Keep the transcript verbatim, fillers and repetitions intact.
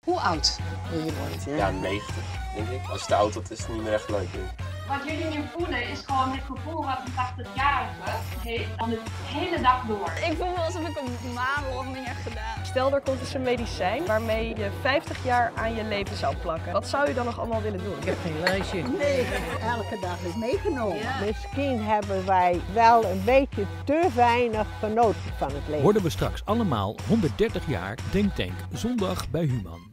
Hoe oud wil je worden? Ja, negentig, denk ik. Als je te oud wordt, is het niet meer echt leuk, denk ik. Wat jullie nu voelen is gewoon het gevoel wat een tachtigjarige heeft dan de hele dag door. Ik voel me alsof ik een maand niet heb gedaan. Stel, er komt dus een medicijn waarmee je vijftig jaar aan je leven zou plakken. Wat zou je dan nog allemaal willen doen? Ik heb geen lijstje. Nee, elke dag is meegenomen. Ja. Misschien hebben wij wel een beetje te weinig genoten van het leven. Worden we straks allemaal honderddertig jaar Denktank zondag bij Human.